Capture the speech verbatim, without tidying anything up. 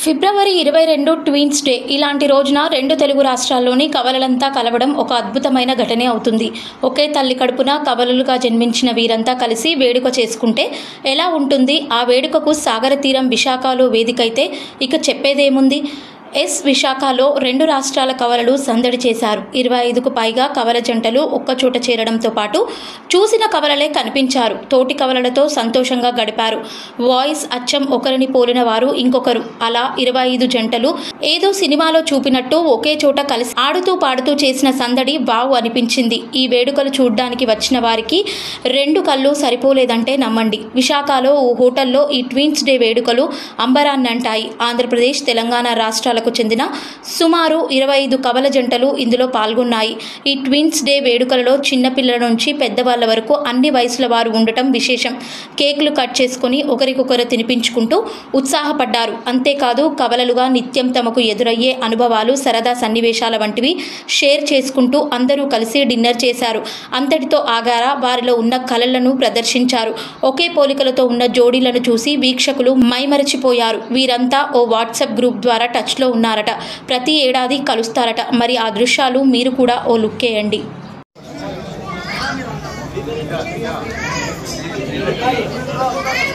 ఫిబ్రవరి ఇరవై రెండు twins day. ఇలాంటి రోజున రెండు తెలుగు రాష్ట్రాల్లోని కవలలంతా కలవడం ఒక అద్భుతమైన ఘటనే అవుతుంది. ఒకే తల్లి కడుపున కవలలుగా జన్మించిన వీరంతా కలిసి వేడుక చేసుకుంటే ఎలా ఉంటుంది? ఆ వేడుకకు సాగర తీరం విశాఖలో వేదికైతే ఇక చెప్పేదేముంది? ఎస్ విశాఖలో రెండు రాష్ట్రాల కవలలు సందడి చేశారు. ఇరవై ఐదుకు పైగా కవల జంటలు ఒక్కచోట చేరడంతో పాటు చూసిన కవలలే కనిపించారు. తోటి కవలలతో సంతోషంగా గడిపారు. వాయిస్ అచ్చం ఒకరిని పోలిన వారు ఇంకొకరు. అలా ఇరవై ఐదు జంటలు ఏదో సినిమాలో చూపినట్టు ఒకే చోట కలిసి ఆడుతూ పాడుతూ చేసిన సందడి వావ్ అనిపించింది. ఈ వేడుకలు చూడ్డానికి వచ్చిన వారికి రెండు కళ్ళు సరిపోలేదంటే నమ్మండి. విశాఖలో ఓ హోటల్లో ఈ ట్విన్స్ డే వేడుకలు అంబరాన్నంటాయి. ఆంధ్రప్రదేశ్, తెలంగాణ రాష్ట్రాల చెందిన సుమారు ఇరవై ఐదు కవల జంటలు ఇందులో పాల్గొన్నాయి. ఈ ట్విన్స్ డే వేడుకలలో చిన్నపిల్లల నుంచి పెద్దవాళ్ల వరకు అన్ని వయసుల వారు ఉండటం విశేషం. కేకులు కట్ చేసుకుని ఒకరికొకరు తినిపించుకుంటూ ఉత్సాహపడ్డారు. అంతేకాదు కవలలుగా నిత్యం తమకు ఎదురయ్యే అనుభవాలు, సరదా సన్నివేశాల వంటివి షేర్ చేసుకుంటూ అందరూ కలిసి డిన్నర్ చేశారు. అంతటితో ఆగారా? వారిలో ఉన్న కలలను ప్రదర్శించారు. ఒకే పోలికలతో ఉన్న జోడీలను చూసి వీక్షకులు మైమరచిపోయారు. వీరంతా ఓ వాట్సాప్ గ్రూప్ ద్వారా టచ్లో ఉన్నారట. ప్రతి ఏడాది కలుస్తారట. మరి ఆ దృశ్యాలు మీరు కూడా ఓ లుక్కేయండి. Yeah.